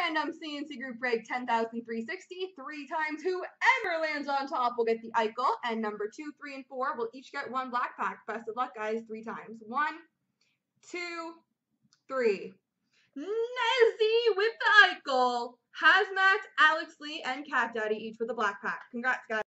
random C&C group break 10,360 3 times. Whoever lands on top will get the Eichel, and number 2, 3, and 4 will each get 1 black pack. Best of luck, guys. 3 times. 1, 2, 3. Nezzy with the Eichel, Hazmat, Alex Lee, and Cat Daddy each with a black pack. Congrats, guys.